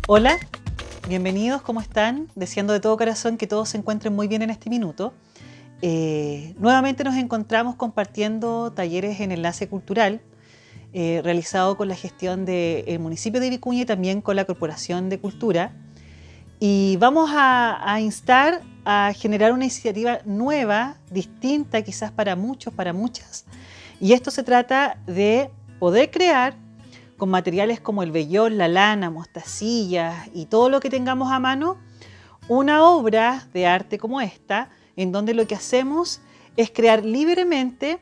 Hola, bienvenidos, ¿cómo están? Deseando de todo corazón que todos se encuentren muy bien en este minuto. Nuevamente nos encontramos compartiendo talleres en Enlace Cultural, realizado con la gestión del municipio de Vicuña y también con la Corporación de Cultura. Y vamos a instar a generar una iniciativa nueva, distinta quizás para muchos, para muchas. Y esto se trata de poder crear con materiales como el vellón, la lana, mostacillas y todo lo que tengamos a mano, una obra de arte como esta, en donde lo que hacemos es crear libremente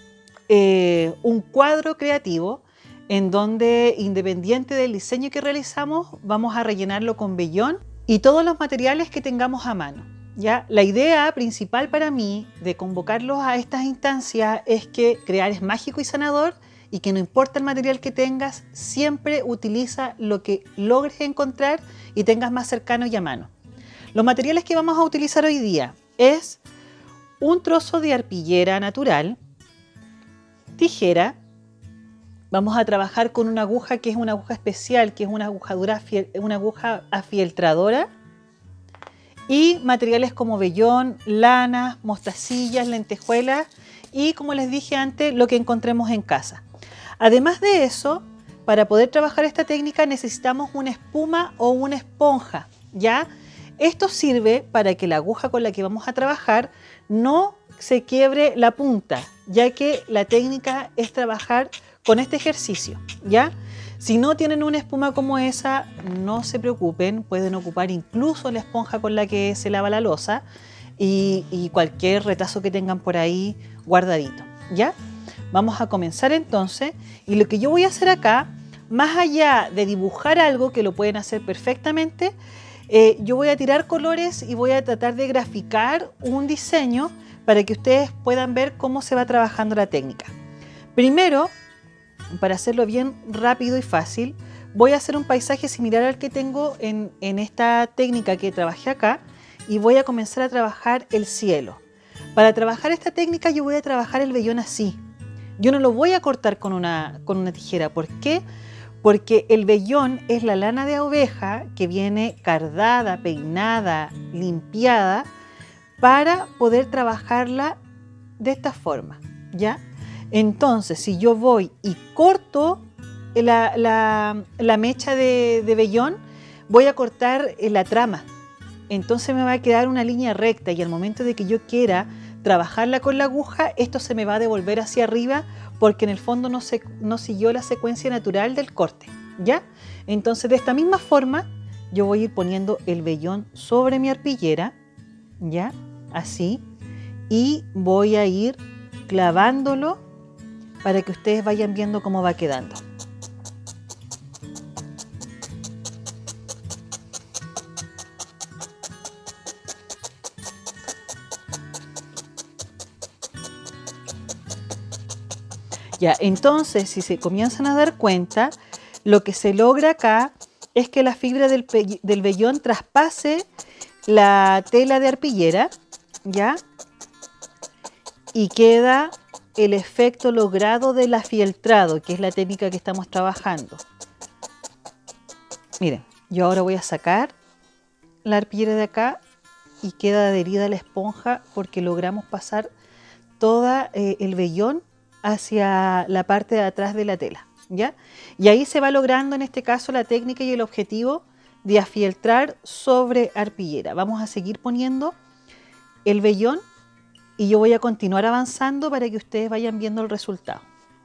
un cuadro creativo, en donde, independiente del diseño que realizamos, vamos a rellenarlo con vellón y todos los materiales que tengamos a mano. ¿Ya? La idea principal para mí de convocarlos a estas instancias es que crear es mágico y sanador, y que no importa el material que tengas, siempre utiliza lo que logres encontrar y tengas más cercano y a mano. Los materiales que vamos a utilizar hoy día es un trozo de arpillera natural, tijera, vamos a trabajar con una aguja que es una aguja especial, que es una aguja afieltradora, y materiales como vellón, lana, mostacillas, lentejuelas y, como les dije antes, lo que encontremos en casa. Además de eso, para poder trabajar esta técnica necesitamos una espuma o una esponja, ¿ya? Esto sirve para que la aguja con la que vamos a trabajar no se quiebre la punta, ya que la técnica es trabajar con este ejercicio, ¿ya? Si no tienen una espuma como esa, no se preocupen, pueden ocupar incluso la esponja con la que se lava la loza y cualquier retazo que tengan por ahí guardadito, ¿ya? Vamos a comenzar entonces, y lo que yo voy a hacer acá, más allá de dibujar algo que lo pueden hacer perfectamente, yo voy a tirar colores y voy a tratar de graficar un diseño para que ustedes puedan ver cómo se va trabajando la técnica. Primero, para hacerlo bien rápido y fácil, voy a hacer un paisaje similar al que tengo en esta técnica que trabajé acá, y voy a comenzar a trabajar el cielo. Para trabajar esta técnica yo voy a trabajar el vellón así. Yo no lo voy a cortar con una tijera. ¿Por qué? Porque el vellón es la lana de oveja que viene cardada, peinada, limpiada para poder trabajarla de esta forma, ¿ya? Entonces, si yo voy y corto la mecha de vellón, voy a cortar la trama. Entonces me va a quedar una línea recta, y al momento de que yo quiera trabajarla con la aguja, esto se me va a devolver hacia arriba porque en el fondo no siguió la secuencia natural del corte, ¿ya? Entonces, de esta misma forma, yo voy a ir poniendo el vellón sobre mi arpillera, ¿ya? Así, y voy a ir clavándolo para que ustedes vayan viendo cómo va quedando. Ya, entonces, si se comienzan a dar cuenta, lo que se logra acá es que la fibra del vellón traspase la tela de arpillera, ¿ya? Y queda el efecto logrado del afieltrado, que es la técnica que estamos trabajando. Miren, yo ahora voy a sacar la arpillera de acá y queda adherida a la esponja porque logramos pasar todo el vellón hacia la parte de atrás de la tela, ¿ya? Y ahí se va logrando en este caso la técnica y el objetivo de afieltrar sobre arpillera. Vamos a seguir poniendo el vellón y yo voy a continuar avanzando para que ustedes vayan viendo el resultado.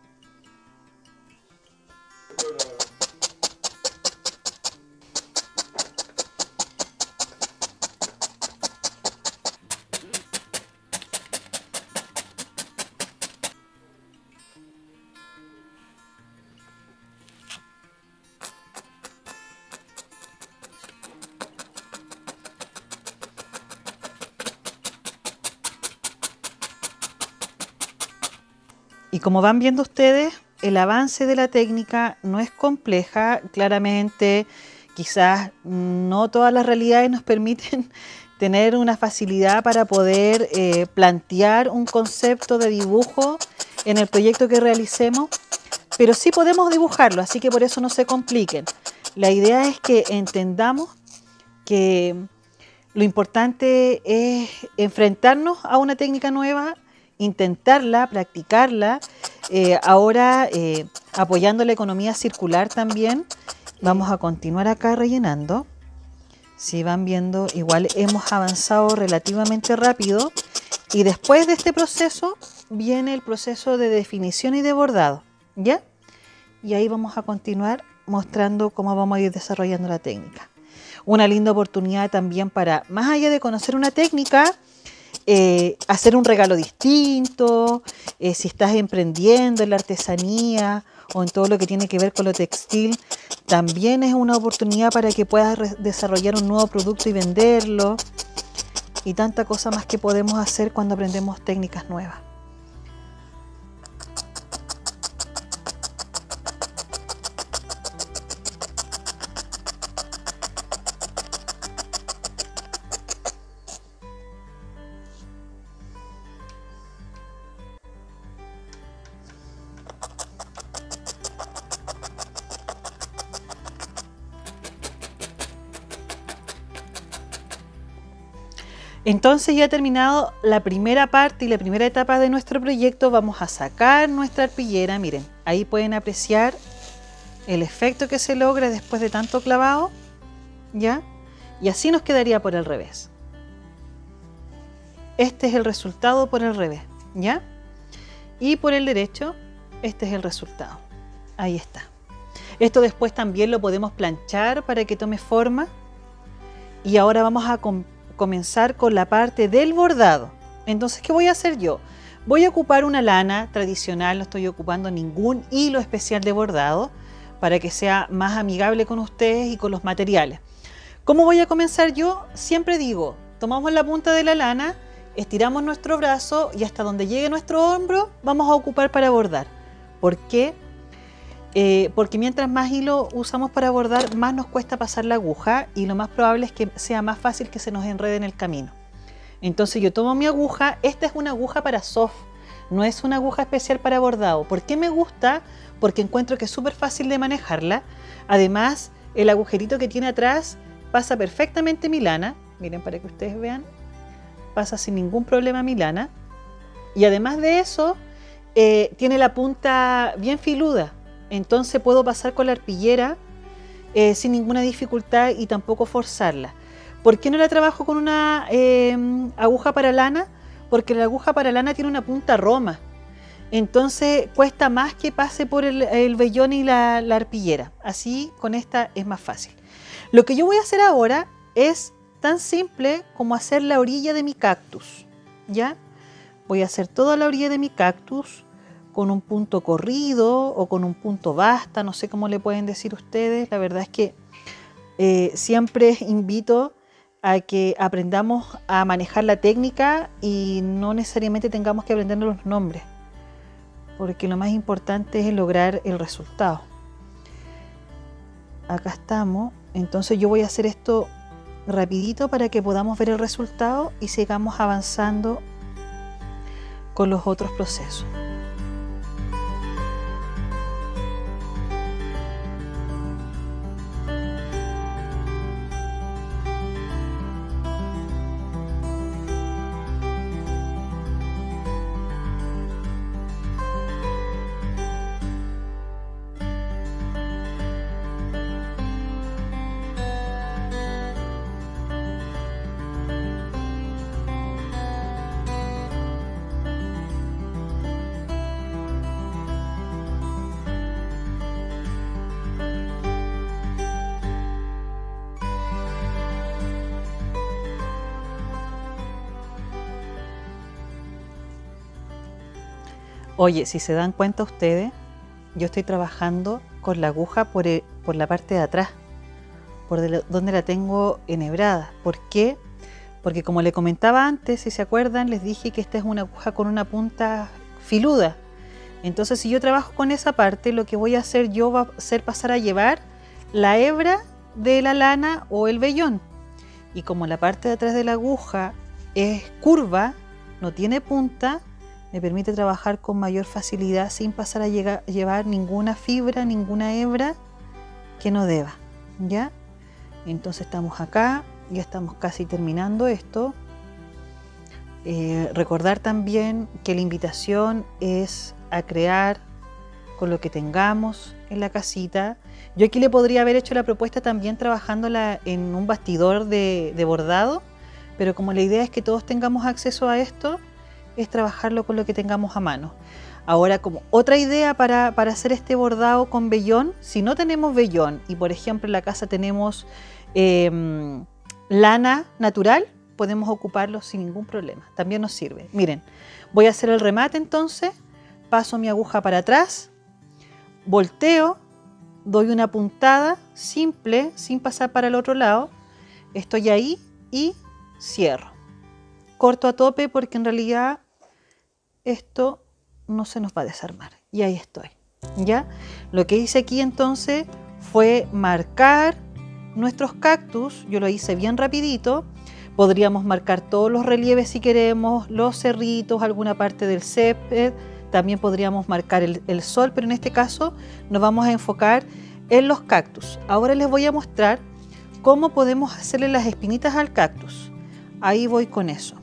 Y como van viendo ustedes, el avance de la técnica no es compleja. Claramente, quizás no todas las realidades nos permiten tener una facilidad para poder plantear un concepto de dibujo en el proyecto que realicemos, pero sí podemos dibujarlo, así que por eso no se compliquen. La idea es que entendamos que lo importante es enfrentarnos a una técnica nueva, intentarla, practicarla, ahora apoyando la economía circular también. Vamos a continuar acá rellenando. Si van viendo, igual hemos avanzado relativamente rápido y después de este proceso viene el proceso de definición y de bordado, ¿ya? Y ahí vamos a continuar mostrando cómo vamos a ir desarrollando la técnica. Una linda oportunidad también para, más allá de conocer una técnica, hacer un regalo distinto, si estás emprendiendo en la artesanía o en todo lo que tiene que ver con lo textil, también es una oportunidad para que puedas desarrollar un nuevo producto y venderlo, y tanta cosa más que podemos hacer cuando aprendemos técnicas nuevas. Entonces, ya terminado la primera parte y la primera etapa de nuestro proyecto, vamos a sacar nuestra arpillera. Miren, ahí pueden apreciar el efecto que se logra después de tanto clavado, ¿ya? Y así nos quedaría por el revés. Este es el resultado por el revés, ¿ya? Y por el derecho, este es el resultado. Ahí está. Esto después también lo podemos planchar para que tome forma. Y ahora vamos a comenzar con la parte del bordado. Entonces, ¿qué voy a hacer yo? Voy a ocupar una lana tradicional, no estoy ocupando ningún hilo especial de bordado para que sea más amigable con ustedes y con los materiales. ¿Cómo voy a comenzar yo? Siempre digo, tomamos la punta de la lana, estiramos nuestro brazo y hasta donde llegue nuestro hombro vamos a ocupar para bordar. ¿Por qué? Porque mientras más hilo usamos para bordar, más nos cuesta pasar la aguja y lo más probable es que sea más fácil que se nos enrede en el camino. Entonces yo tomo mi aguja, esta es una aguja para soft, no es una aguja especial para bordado. ¿Por qué me gusta? Porque encuentro que es súper fácil de manejarla. Además, el agujerito que tiene atrás pasa perfectamente mi lana. Miren, para que ustedes vean, pasa sin ningún problema mi lana. Y además de eso, tiene la punta bien filuda. Entonces puedo pasar con la arpillera sin ninguna dificultad y tampoco forzarla. ¿Por qué no la trabajo con una aguja para lana? Porque la aguja para lana tiene una punta roma. Entonces cuesta más que pase por el vellón y la arpillera. Así con esta es más fácil. Lo que yo voy a hacer ahora es tan simple como hacer la orilla de mi cactus. ¿Ya? Voy a hacer toda la orilla de mi cactus con un punto corrido o con un punto basta, no sé cómo le pueden decir ustedes. La verdad es que siempre invito a que aprendamos a manejar la técnica y no necesariamente tengamos que aprendernos los nombres, porque lo más importante es lograr el resultado. Acá estamos, entonces yo voy a hacer esto rapidito para que podamos ver el resultado y sigamos avanzando con los otros procesos. Oye, si se dan cuenta ustedes, yo estoy trabajando con la aguja por la parte de atrás, donde la tengo enhebrada. ¿Por qué? Porque como le comentaba antes, si se acuerdan, les dije que esta es una aguja con una punta filuda. Entonces, si yo trabajo con esa parte, lo que voy a hacer yo va a ser pasar a llevar la hebra de la lana o el vellón. Y como la parte de atrás de la aguja es curva, no tiene punta, me permite trabajar con mayor facilidad sin pasar a llevar ninguna fibra, ninguna hebra que no deba. ¿Ya? Entonces estamos acá, ya estamos casi terminando esto. Recordar también que la invitación es a crear con lo que tengamos en la casita. Yo aquí le podría haber hecho la propuesta también trabajándola en un bastidor de bordado, pero como la idea es que todos tengamos acceso a esto, es trabajarlo con lo que tengamos a mano. Ahora, como otra idea para hacer este bordado con vellón, si no tenemos vellón y por ejemplo en la casa tenemos lana natural, podemos ocuparlo sin ningún problema, también nos sirve. Miren, voy a hacer el remate entonces, paso mi aguja para atrás, volteo, doy una puntada simple, sin pasar para el otro lado, estoy ahí y cierro. Corto a tope porque en realidad esto no se nos va a desarmar. Y ahí estoy. ¿Ya? Lo que hice aquí entonces fue marcar nuestros cactus. Yo lo hice bien rapidito. Podríamos marcar todos los relieves si queremos, los cerritos, alguna parte del césped. También podríamos marcar el sol, pero en este caso nos vamos a enfocar en los cactus. Ahora les voy a mostrar cómo podemos hacerle las espinitas al cactus. Ahí voy con eso.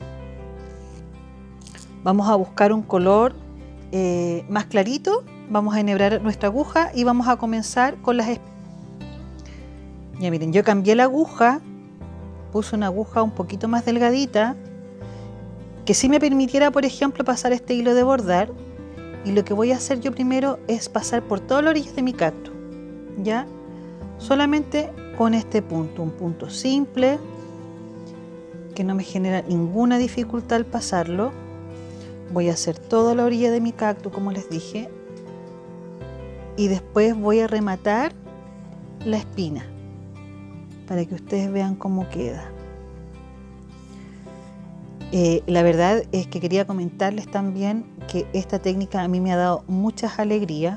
Vamos a buscar un color más clarito, vamos a enhebrar nuestra aguja y vamos a comenzar con las espinitas. Ya miren, yo cambié la aguja, puse una aguja un poquito más delgadita, que sí me permitiera, por ejemplo, pasar este hilo de bordar. Y lo que voy a hacer yo primero es pasar por todas las orillas de mi cactus, ¿ya? Solamente con este punto, un punto simple, que no me genera ninguna dificultad al pasarlo. Voy a hacer toda la orilla de mi cactus, como les dije, y después voy a rematar la espina para que ustedes vean cómo queda. La verdad es que quería comentarles también que esta técnica a mí me ha dado muchas alegrías.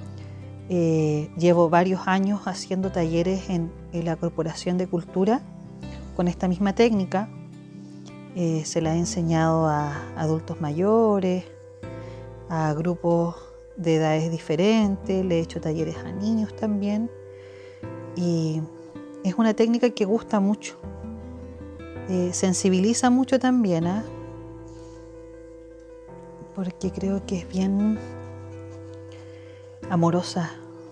Llevo varios años haciendo talleres en la Corporación de Cultura con esta misma técnica. Se la he enseñado a adultos mayores, a grupos de edades diferentes, le he hecho talleres a niños también y es una técnica que gusta mucho, sensibiliza mucho también, porque creo que es bien amorosa.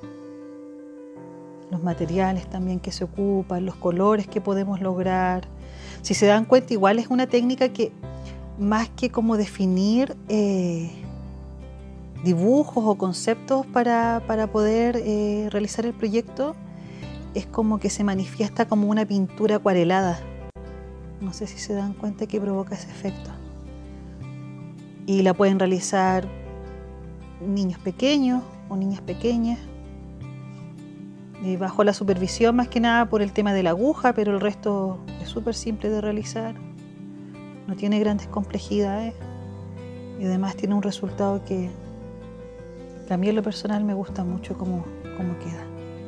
Los materiales también que se ocupan, los colores que podemos lograr. Si se dan cuenta, igual es una técnica que más que como definir dibujos o conceptos para poder realizar el proyecto, es como que se manifiesta como una pintura acuarelada. No sé si se dan cuenta que provoca ese efecto. Y la pueden realizar niños pequeños o niñas pequeñas, bajo la supervisión más que nada por el tema de la aguja, pero el resto es súper simple de realizar, no tiene grandes complejidades y además tiene un resultado que a mí en lo personal me gusta mucho cómo queda.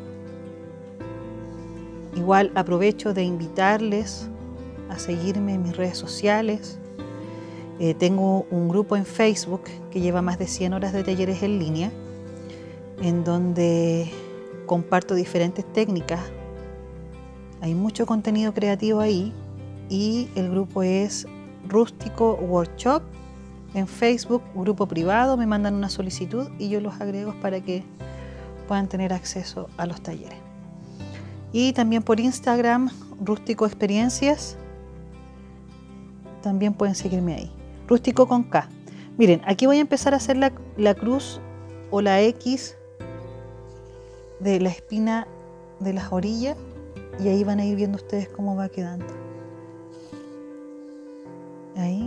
Igual aprovecho de invitarles a seguirme en mis redes sociales. Tengo un grupo en Facebook que lleva más de 100 horas de talleres en línea, en donde comparto diferentes técnicas. Hay mucho contenido creativo ahí y el grupo es Rústico Workshop en Facebook, grupo privado. Me mandan una solicitud y yo los agrego para que puedan tener acceso a los talleres. Y también por Instagram, Rústico Experiencias, también pueden seguirme ahí. Rústico con K. Miren, aquí voy a empezar a hacer la cruz o la X de la espina de las orillas y ahí van a ir viendo ustedes cómo va quedando. Ahí.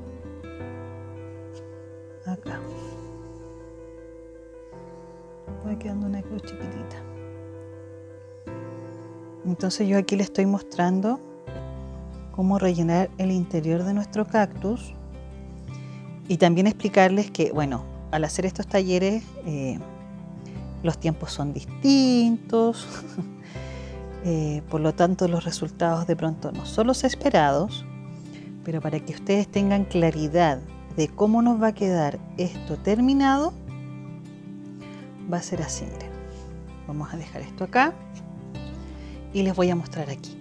Acá. Va quedando una cruz chiquitita. Entonces yo aquí les estoy mostrando cómo rellenar el interior de nuestro cactus y también explicarles que, bueno, al hacer estos talleres los tiempos son distintos, por lo tanto los resultados de pronto no son los esperados, pero para que ustedes tengan claridad de cómo nos va a quedar esto terminado, va a ser así. Miren. Vamos a dejar esto acá y les voy a mostrar aquí.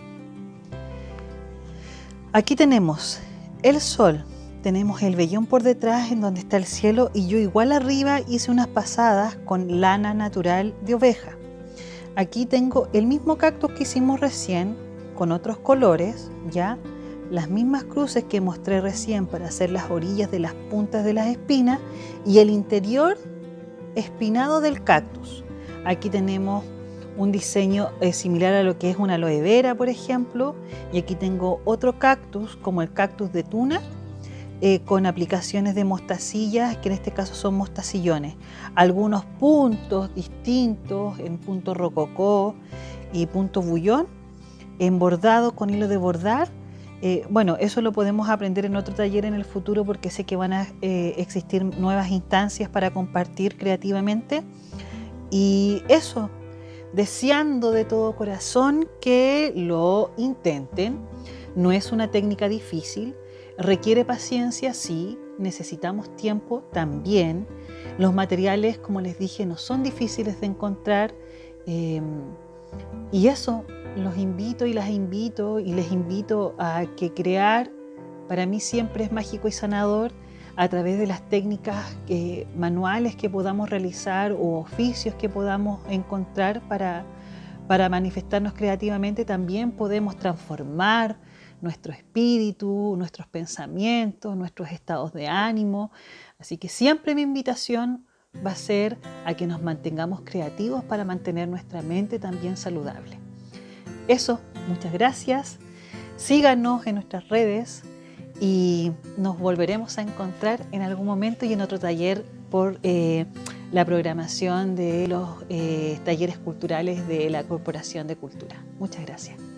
Aquí tenemos el sol, tenemos el vellón por detrás en donde está el cielo y yo igual arriba hice unas pasadas con lana natural de oveja. Aquí tengo el mismo cactus que hicimos recién con otros colores, ya las mismas cruces que mostré recién para hacer las orillas de las puntas de las espinas y el interior espinado del cactus. Aquí tenemos un diseño similar a lo que es una aloe vera, por ejemplo, y aquí tengo otro cactus como el cactus de tuna con aplicaciones de mostacillas, que en este caso son mostacillones. Algunos puntos distintos en punto rococó y punto bullón, embordado con hilo de bordar. Bueno, eso lo podemos aprender en otro taller en el futuro porque sé que van a existir nuevas instancias para compartir creativamente. Y eso, deseando de todo corazón que lo intenten. No es una técnica difícil, requiere paciencia, sí, necesitamos tiempo también. Los materiales, como les dije, no son difíciles de encontrar. Y eso, los invito y las invito y les invito a que crear, para mí siempre es mágico y sanador a través de las técnicas manuales que podamos realizar o oficios que podamos encontrar para manifestarnos creativamente. También podemos transformar nuestro espíritu, nuestros pensamientos, nuestros estados de ánimo. Así que siempre mi invitación va a ser a que nos mantengamos creativos para mantener nuestra mente también saludable. Eso, muchas gracias. Síganos en nuestras redes y nos volveremos a encontrar en algún momento y en otro taller por la programación de los talleres culturales de la Corporación de Cultura. Muchas gracias.